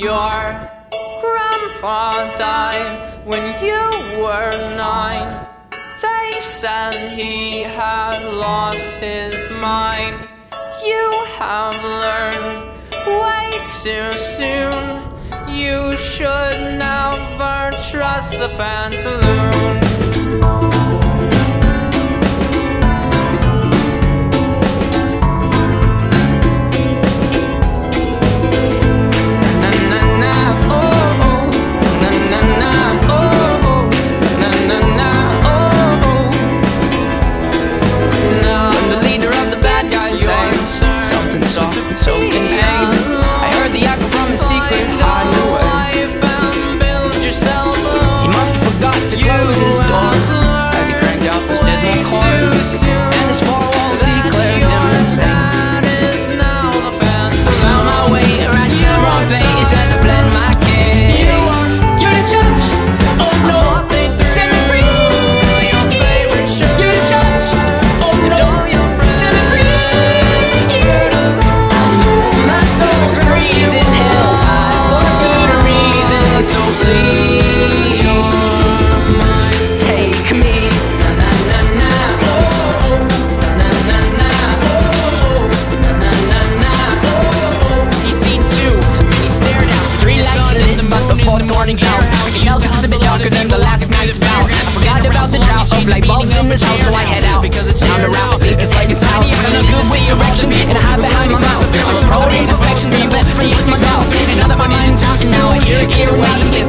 Your grandpa died when you were 9. They said he had lost his mind. You have learned way too soon. You should never trust the pantaloon. Soaked in pain, I heard the echo from his secret hideaway. He must have forgot to close his door as he cranked out those dismal chords, and his four walls declared him insane. I found my way right to the wrong place as I pled my case. You're the judge, oh no, set me free. You're the judge, oh no, set me free. Out. I can tell this is a bit darker than the last night's vow. I forgot about the drought of light bulbs in this house, so I head out. Down the route, it's like it's out. I'm not good with directions, and I hide behind my mouth. I was promoting perfection, being best friends with my mouth. And now that my mind's out, and now I hear it clear when